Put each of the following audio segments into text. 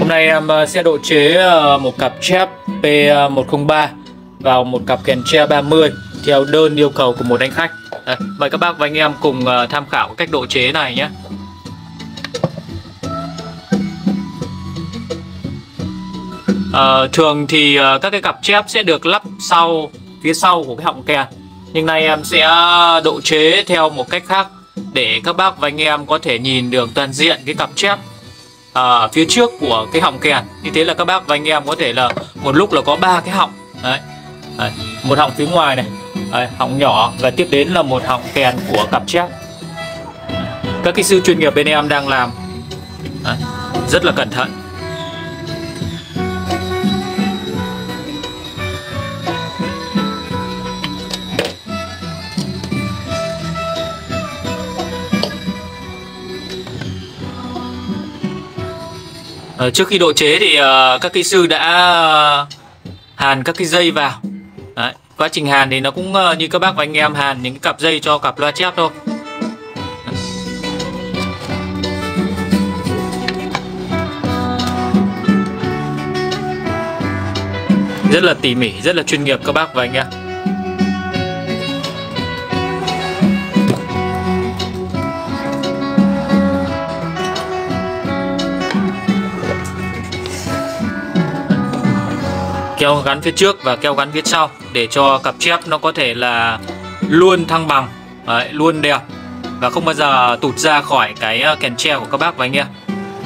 Hôm nay em sẽ độ chế một cặp chép P103 vào một cặp kèn tre 30 theo đơn yêu cầu của một anh khách. Đây, mời các bác và anh em cùng tham khảo cách độ chế này nhé. Thường thì các cái cặp chép sẽ được lắp phía sau của cái họng kèn, nhưng nay em sẽ độ chế theo một cách khác để các bác và anh em có thể nhìn được toàn diện cái cặp chép phía trước của cái họng kèn. Như thế là các bác và anh em có thể là một lúc là có 3 cái họng. Đấy. Đấy. Một họng phía ngoài này, đấy, họng nhỏ, và tiếp đến là một họng kèn của cặp chép. Các kỹ sư chuyên nghiệp bên em đang làm rất là cẩn thận. Trước khi độ chế thì các kỹ sư đã hàn các cái dây vào. Đấy. Quá trình hàn thì nó cũng như các bác và anh em hàn những cái cặp dây cho cặp loa chép thôi. Rất là tỉ mỉ, rất là chuyên nghiệp các bác và anh em. Keo gắn phía trước và keo gắn phía sau để cho cặp chép nó có thể là luôn thăng bằng, đấy, luôn đẹp và không bao giờ tụt ra khỏi cái kèn tre của các bác và anh em.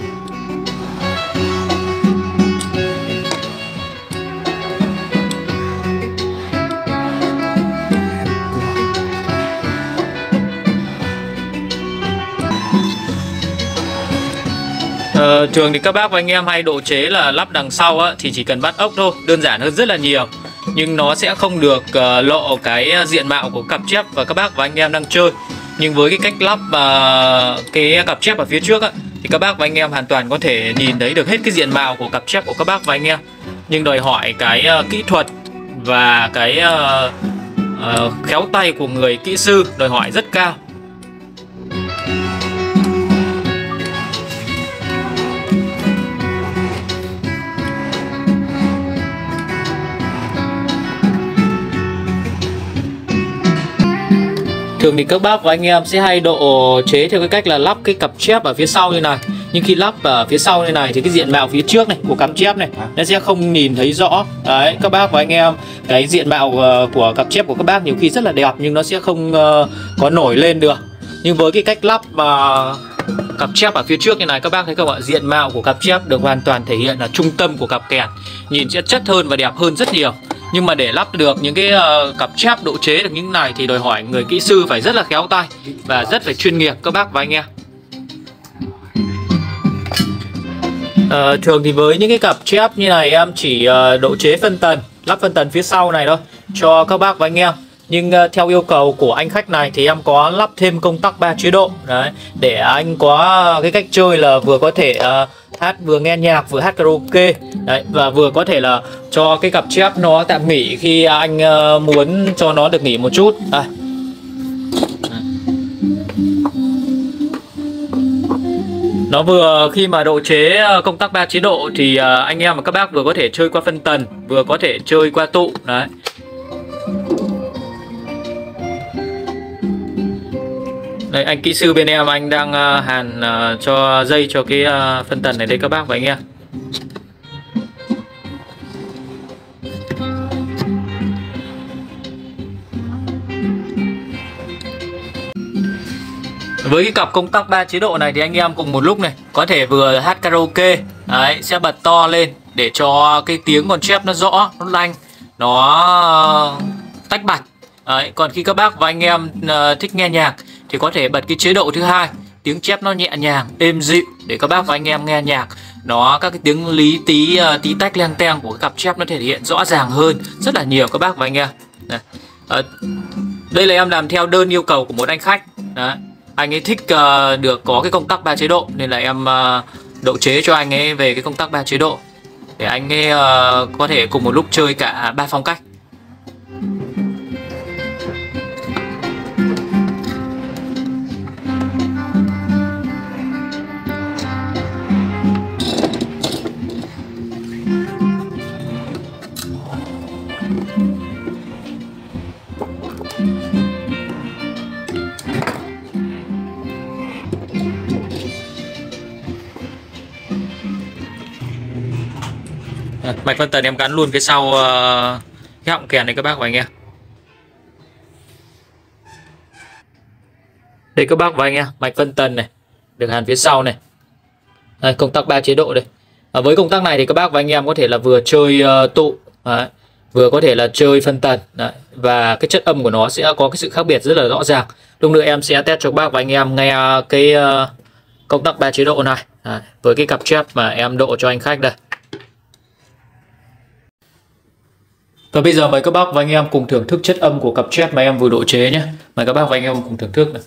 Thường thì các bác và anh em hay độ chế là lắp đằng sau thì chỉ cần bắt ốc thôi, đơn giản hơn rất là nhiều, nhưng nó sẽ không được lộ cái diện mạo của cặp chép và các bác và anh em đang chơi. Nhưng với cái cách lắp cái cặp chép ở phía trước thì các bác và anh em hoàn toàn có thể nhìn thấy được hết cái diện mạo của cặp chép của các bác và anh em, nhưng đòi hỏi cái kỹ thuật và cái khéo tay của người kỹ sư đòi hỏi rất cao. Thường thì các bác và anh em sẽ hay độ chế theo cái cách là lắp cái cặp chép ở phía sau như này. Nhưng khi lắp ở phía sau như này thì cái diện mạo phía trước này của cặp chép này nó sẽ không nhìn thấy rõ. Đấy, các bác và anh em, cái diện mạo của cặp chép của các bác nhiều khi rất là đẹp nhưng nó sẽ không có nổi lên được. Nhưng với cái cách lắp cặp chép ở phía trước như này, các bác thấy không ạ, diện mạo của cặp chép được hoàn toàn thể hiện ở trung tâm của cặp kèn, nhìn sẽ chất hơn và đẹp hơn rất nhiều. Nhưng mà để lắp được những cái cặp chép độ chế được những này thì đòi hỏi người kỹ sư phải rất là khéo tay và rất phải chuyên nghiệp các bác và anh em. Thường thì với những cái cặp chép như này em chỉ độ chế phân tần, lắp phân tần phía sau này thôi cho các bác và anh em. Nhưng theo yêu cầu của anh khách này thì em có lắp thêm công tắc 3 chế độ. Đấy, để anh có cái cách chơi là vừa có thể hát vừa nghe nhạc, vừa hát karaoke. Đấy, và vừa có thể là cho cái cặp chép nó tạm nghỉ khi anh muốn cho nó được nghỉ một chút. Nó vừa khi mà độ chế công tắc 3 chế độ thì anh em và các bác vừa có thể chơi qua phân tần, vừa có thể chơi qua tụ. Đấy. Đây, anh kỹ sư bên em anh đang hàn cho dây cho cái phân tần này đây các bác và anh em. Với cái cặp công tắc 3 chế độ này thì anh em cùng một lúc này có thể vừa hát karaoke, đấy, sẽ bật to lên để cho cái tiếng con chép nó rõ, nó lanh, nó tách bạch. Đấy, còn khi các bác và anh em thích nghe nhạc thì có thể bật cái chế độ thứ hai, tiếng chép nó nhẹ nhàng, êm dịu để các bác và anh em nghe nhạc nó các cái tiếng lý tí tí tách leng teng của cái cặp chép nó thể hiện rõ ràng hơn rất là nhiều các bác và anh em. Đây là em làm theo đơn yêu cầu của một anh khách. Đấy, anh ấy thích được có cái công tắc 3 chế độ nên là em độ chế cho anh ấy về cái công tắc 3 chế độ để anh ấy có thể cùng một lúc chơi cả 3 phong cách. Mạch phân tần em gắn luôn phía sau cái họng kèn này các bác và anh em. Đây các bác và anh em, mạch phân tần này được hàn phía sau này. Đây, công tắc 3 chế độ đây. Với công tắc này thì các bác và anh em có thể là vừa chơi tụ, vừa có thể là chơi phân tần. Đấy. Và cái chất âm của nó sẽ có cái sự khác biệt rất là rõ ràng. Lúc nữa em sẽ test cho các bác và anh em nghe cái công tắc 3 chế độ này. Đấy. Với cái cặp chép mà em độ cho anh khách đây. Và bây giờ mời các bác và anh em cùng thưởng thức chất âm của cặp chép mà em vừa độ chế nhé. Mời các bác và anh em cùng thưởng thức này.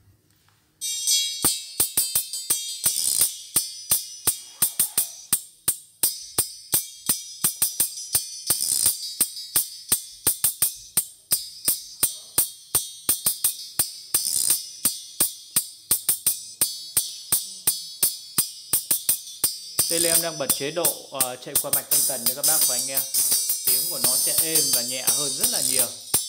Đây là em đang bật chế độ chạy qua mạch phân tần cho các bác và anh em. Tiếng của nó sẽ êm và nhẹ hơn rất là nhiều.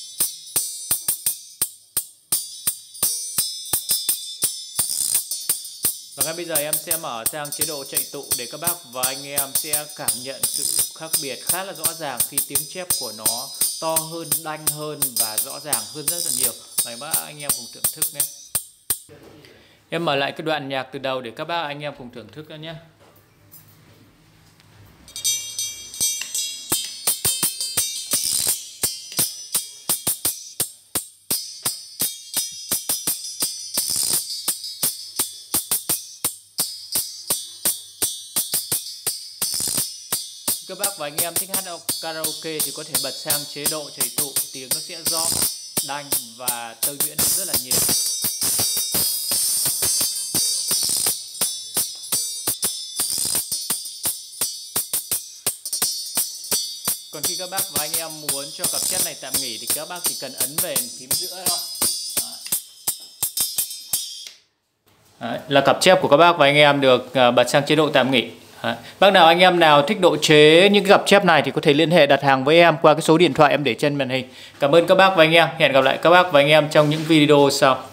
Và ngay bây giờ em sẽ mở sang chế độ chạy tụ để các bác và anh em sẽ cảm nhận sự khác biệt khá là rõ ràng khi tiếng chép của nó to hơn, đanh hơn và rõ ràng hơn rất là nhiều. Mời bác anh em cùng thưởng thức nhé. Em mở lại cái đoạn nhạc từ đầu để các bác anh em cùng thưởng thức nhé. Các bác và anh em thích hát karaoke thì có thể bật sang chế độ chạy tụ, tiếng nó sẽ rõ, đanh và tơi nhuyễn hơn rất là nhiều. Còn khi các bác và anh em muốn cho cặp chép này tạm nghỉ thì các bác chỉ cần ấn về phím giữa thôi. Đấy, là cặp chép của các bác và anh em được bật sang chế độ tạm nghỉ. Đấy. Bác nào anh em nào thích độ chế những cái cặp chép này thì có thể liên hệ đặt hàng với em qua cái số điện thoại em để trên màn hình. Cảm ơn các bác và anh em. Hẹn gặp lại các bác và anh em trong những video sau.